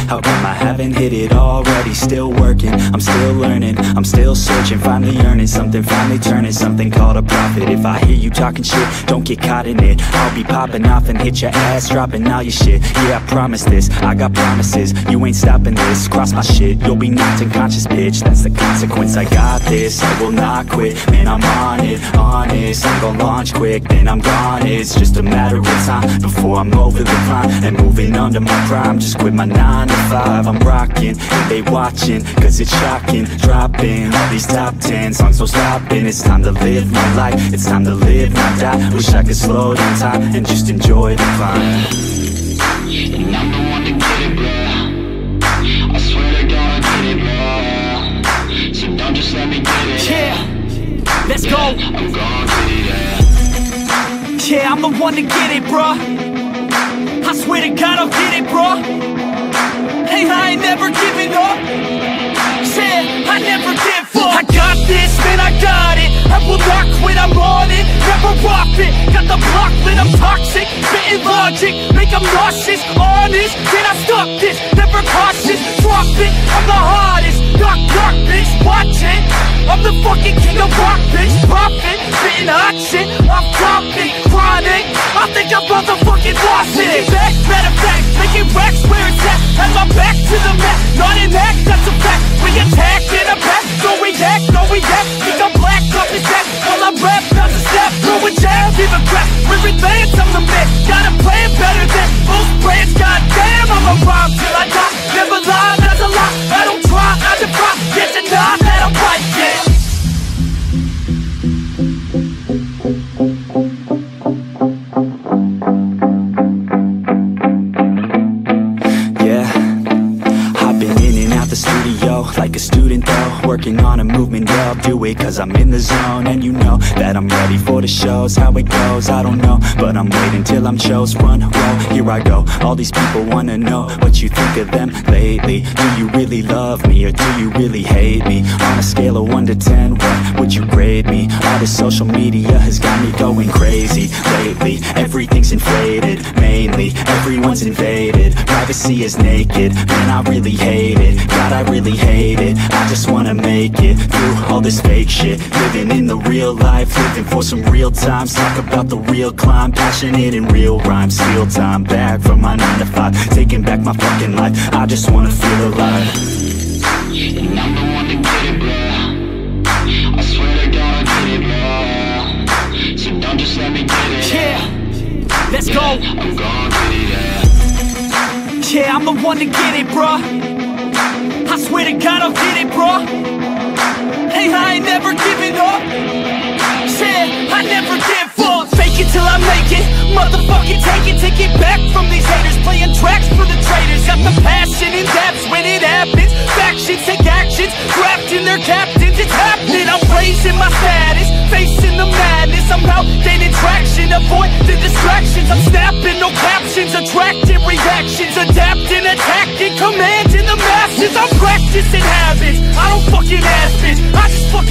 How come I haven't hit it already? Still working, I'm still learning, I'm still searching, finally earning something, finally turning something called a profit. If I hear you talking shit, don't get caught in it. I'll be popping off and hit your ass, dropping all your shit. Yeah, I promise this, I got promises, you ain't stopping this. Cross my shit, you'll be knocked unconscious, bitch. That's the consequence, I got this, I will not quit. Man, I'm on it, honest, I'm gon' launch quick, then I'm gone. It's just a matter of time before I'm over the climb and moving under my prime. Just quit my 9 to 5, I'm rocking, and they watching, cause it's shocking. Dropping all these top 10 songs, no stopping. It's time to live my life, it's time to live, not die. Wish I could slow down time and just enjoy the climb. And I'm the one to get it, bro. I swear to God I get it, bro. So don't just let me get it. Yeah, let's go. I'm gon' get it, yeah. Yeah, I'm the one to get it, bro. I swear to God I'll get it, bro. Hey, I ain't never giving up. Yeah, I never give up. I got this, man, I got it. I will not quit, I'm on it. Never rock it. Got the block lit, I'm toxic. Spitting logic, make them nauseous. Honest, can I stop this? Never cautious, drop it. I'm the hottest. Knock, knock, bitch, watch it. I'm the fucking king of rock, bitch. Profit, spitting hot shit. I'm dropping, chronic. I think I'm motherfucking lost it. Back, matter of fact, making racks where it's at. Have my back to the mat, not an act, that's a fact. We attack in a pack, no react, no react. Think I'm black, up his back. While I rap, bounce a step, throw a jab, give a crap. We're advanced, I'm the man. Got a plan better than most brands. Goddamn, I'm a rhyme till I die. Never lie, that's a lie. I don't try, I defy. Get to die, that I'm right, yeah. Like a student though, working on a movement, yeah, I'll do it cause I'm in the zone. And you know that I'm ready for the shows. How it goes, I don't know, but I'm waiting till I'm chose. Front row, here I go. All these people wanna know what you think of them lately. Do you really love me or do you really hate me? On a scale of 1 to 10, what would you grade me? All this social media has got me going crazy lately. Everything's inflated, mainly everyone's invaded. Privacy is naked, man, I really hate it. God, I really hate it. I just wanna make it through all this fake shit. Living in the real life, living for some real times. Talk about the real climb, passionate in real rhymes. Steal time back from my 9 to 5, taking back my fucking life. I just wanna feel alive. And I'm the one to get it, bro. I swear to God I get it, bro. So don't just let me get it. Yeah, let's go. I'm gon' get it, yeah. Yeah, I'm the one to get it, bro. I swear to God I'll get it, bro. Hey, I ain't never giving up. Yeah, I never give up. Fake it till I make it. Motherfucking take it back from these haters. Playing tracks for the traitors. Got the passion in depths when it happens. Factions take actions, drafting their captains. It's happening, I'm raising my status, facing the madness. I'm out gaining traction, avoid the distractions. I'm snapping, no captions, attracting reactions. Adapting, attacking, commanding the masses. I'm practicing habits, I don't fucking ask bitch. I just fucking